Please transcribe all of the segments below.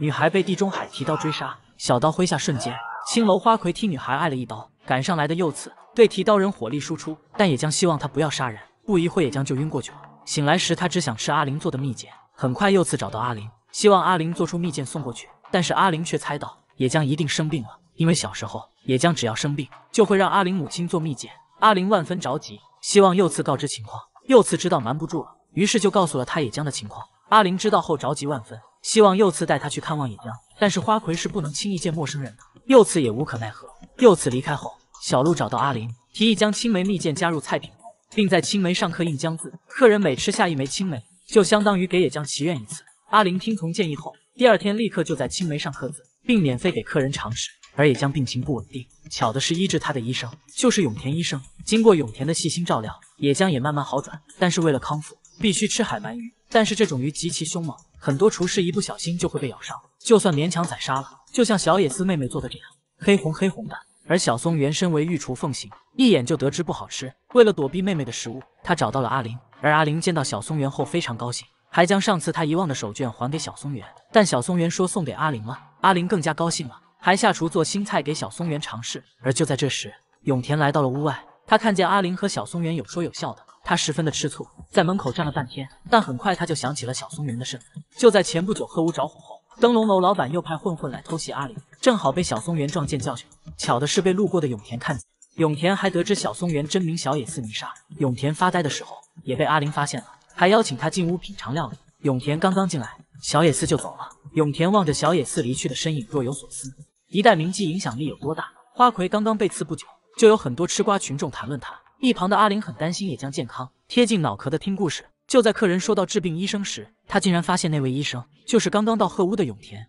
女孩被地中海提刀追杀，小刀挥下瞬间，青楼花魁替女孩挨了一刀。赶上来的右次对提刀人火力输出，但野将希望他不要杀人。不一会，野将就晕过去了。醒来时，他只想吃阿玲做的蜜饯。很快，右次找到阿玲，希望阿玲做出蜜饯送过去。但是阿玲却猜到野将一定生病了，因为小时候野将只要生病，就会让阿玲母亲做蜜饯。阿玲万分着急，希望右次告知情况。右次知道瞒不住了，于是就告诉了他野将的情况。阿玲知道后着急万分，希望右次带他去看望野将。但是花魁是不能轻易见陌生人的，右次也无可奈何。右次离开后，小鹿找到阿玲，提议将青梅蜜饯加入菜品中，并在青梅上刻印将字，客人每吃下一枚青梅，就相当于给野将祈愿一次。阿玲听从建议后，第二天立刻就在青梅上刻字，并免费给客人尝试。而野将病情不稳定，巧的是医治他的医生就是永田医生。经过永田的细心照料，野将也慢慢好转。但是为了康复，必须吃海鳗鱼，但是这种鱼极其凶猛，很多厨师一不小心就会被咬伤，就算勉强宰杀了，就像小野丝妹妹做的这样，黑红黑红的。而小松原身为御厨奉行，一眼就得知不好吃。为了躲避妹妹的食物，他找到了阿玲。而阿玲见到小松原后非常高兴，还将上次他遗忘的手绢还给小松原。但小松原说送给阿玲了，阿玲更加高兴了，还下厨做新菜给小松原尝试。而就在这时，永田来到了屋外，他看见阿玲和小松原有说有笑的，他十分的吃醋，在门口站了半天。但很快他就想起了小松原的身份。就在前不久鹤屋着火后，灯笼楼老板又派混混来偷袭阿玲，正好被小松原撞见教训。巧的是被路过的永田看见，永田还得知小松原真名小野寺弥沙。永田发呆的时候也被阿玲发现了，还邀请他进屋品尝料理。永田刚刚进来，小野寺就走了。永田望着小野寺离去的身影若有所思。一代名妓影响力有多大？花魁刚刚被刺不久，就有很多吃瓜群众谈论他。一旁的阿玲很担心野将健康，贴近脑壳的听故事。就在客人说到治病医生时，他竟然发现那位医生就是刚刚到鹤屋的永田。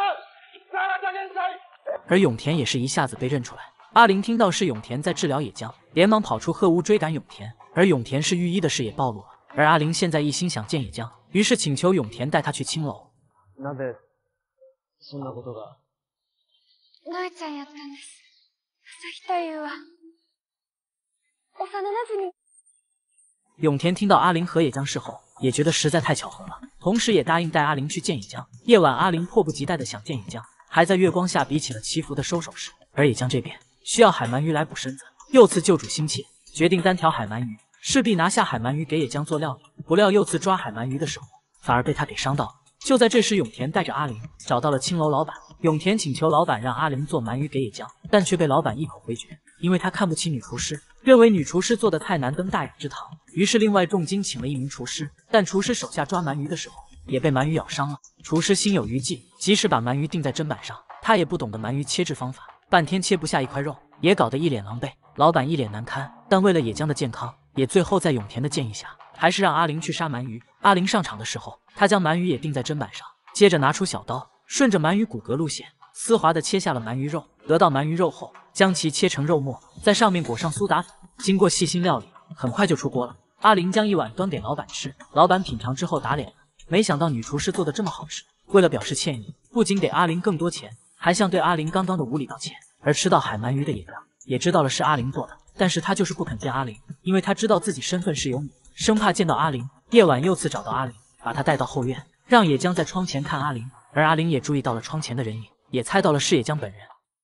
而永田也是一下子被认出来。阿玲听到是永田在治疗野将，连忙跑出鹤屋追赶永田。而永田是御医的事也暴露了。而阿玲现在一心想见野将，于是请求永田带他去青楼。 なぜそんなことが？ ノエちゃんやったんです。朝日太夫は幼馴染。 永田听到阿玲和野将事后，也觉得实在太巧合了，同时也答应带阿玲去见野将。夜晚，阿玲迫不及待的想见野将，还在月光下比起了祈福的收手势。而野将这边需要海鳗鱼来补身子，右次救主心切，决定单挑海鳗鱼，势必拿下海鳗鱼给野将做料理。不料右次抓海鳗鱼的时候，反而被他给伤到了。就在这时，永田带着阿玲找到了青楼老板。永田请求老板让阿玲做鳗鱼给野将，但却被老板一口回绝，因为他看不起女厨师，认为女厨师做的太难登大雅之堂。于是另外重金请了一名厨师，但厨师手下抓鳗鱼的时候也被鳗鱼咬伤了。厨师心有余悸，即使把鳗鱼钉在砧板上，他也不懂得鳗鱼切制方法，半天切不下一块肉，也搞得一脸狼狈。老板一脸难堪，但为了野将的健康，也最后在永田的建议下，还是让阿玲去杀鳗鱼。阿玲上场的时候，他将鳗鱼也钉在砧板上，接着拿出小刀，顺着鳗鱼骨骼路线丝滑地切下了鳗鱼肉。得到鳗鱼肉后，将其切成肉末，在上面裹上苏打粉，经过细心料理，很快就出锅了。阿玲将一碗端给老板吃，老板品尝之后打脸了，没想到女厨师做的这么好吃。为了表示歉意，不仅给阿玲更多钱，还向对阿玲刚刚的无礼道歉。而吃到海鳗鱼的野将也知道了是阿玲做的，但是他就是不肯见阿玲，因为他知道自己身份是有女，生怕见到阿玲。夜晚又次找到阿玲，把她带到后院，让野将在窗前看阿玲。而阿玲也注意到了窗前的人影，也猜到了是野将本人。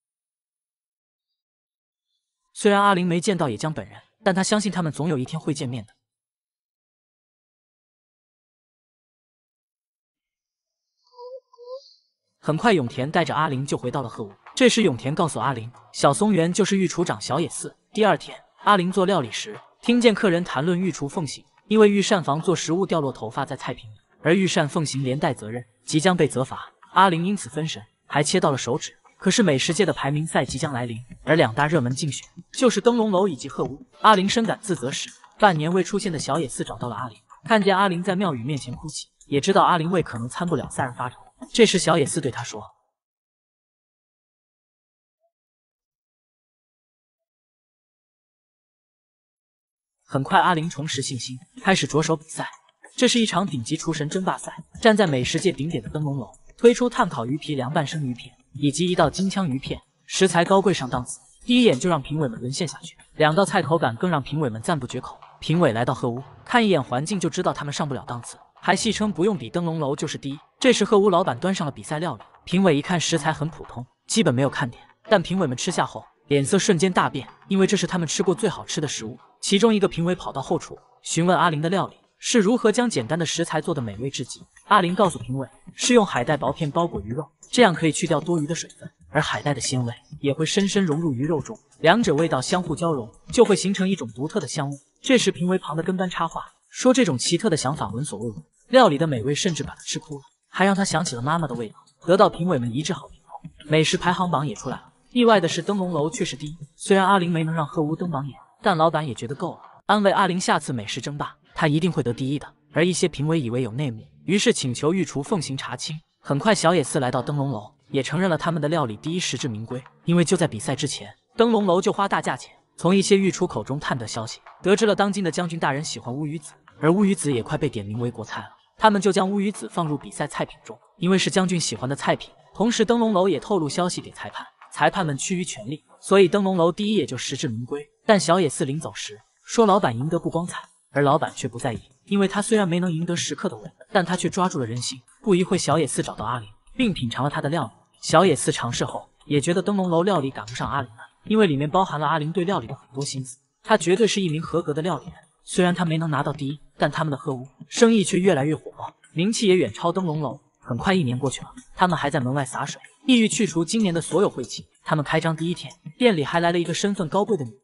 虽然阿玲没见到野将本人，但她相信他们总有一天会见面的。很快，永田带着阿玲就回到了鹤屋。这时，永田告诉阿玲，小松原就是御厨长小野寺。第二天，阿玲做料理时，听见客人谈论御厨奉行，因为御膳房做食物掉落头发在菜品里，而御膳奉行连带责任，即将被责罚。阿玲因此分神，还切到了手指。可是美食界的排名赛即将来临，而两大热门竞选就是灯笼楼以及鹤屋。阿玲深感自责时，半年未出现的小野寺找到了阿玲，看见阿玲在庙宇面前哭泣，也知道阿玲为可能参不了赛而发愁。这时小野寺对他说，很快阿玲重拾信心，开始着手比赛。这是一场顶级厨神争霸赛，站在美食界顶点的灯笼楼推出炭烤鱼皮凉拌生鱼片以及一道金枪鱼片，食材高贵上档次，第一眼就让评委们沦陷下去。两道菜口感更让评委们赞不绝口。评委来到鹤屋，看一眼环境就知道他们上不了档次，还戏称不用比灯笼楼就是第一。这时鹤屋老板端上了比赛料理， 评委一看食材很普通，基本没有看点，但评委们吃下后脸色瞬间大变，因为这是他们吃过最好吃的食物。其中一个评委跑到后厨询问阿玲的料理是如何将简单的食材做得美味至极。阿玲告诉评委，是用海带薄片包裹鱼肉，这样可以去掉多余的水分，而海带的鲜味也会深深融入鱼肉中，两者味道相互交融，就会形成一种独特的香味。这时评委旁的跟班插话说，这种奇特的想法闻所未闻，料理的美味甚至把他吃哭了，还让他想起了妈妈的味道，得到评委们一致好评后，美食排行榜也出来了。意外的是，灯笼楼却是第一。虽然阿玲没能让鹤屋登榜眼，但老板也觉得够了，安慰阿玲下次美食争霸她一定会得第一的。而一些评委以为有内幕，于是请求御厨奉行查清。很快小野寺来到灯笼楼，也承认了他们的料理第一实至名归。因为就在比赛之前，灯笼楼就花大价钱从一些御厨口中探得消息，得知了当今的将军大人喜欢乌鱼子，而乌鱼子也快被点名为国菜了。他们就将乌鱼子放入比赛菜品中，因为是将军喜欢的菜品。同时灯笼楼也透露消息给裁判，裁判们趋于全力，所以灯笼楼第一也就实至名归。但小野寺临走时说老板赢得不光彩，而老板却不在意，因为他虽然没能赢得食客的吻，但他却抓住了人心。不一会小野寺找到阿玲，并品尝了他的料理。小野寺尝试后也觉得灯笼楼料理赶不上阿玲了，因为里面包含了阿玲对料理的很多心思，他绝对是一名合格的料理人。虽然他没能拿到第一，但他们的鹤屋生意却越来越火爆，名气也远超灯笼楼。很快1年过去了，他们还在门外洒水，意欲去除今年的所有晦气。他们开张第一天，店里还来了一个身份高贵的女人，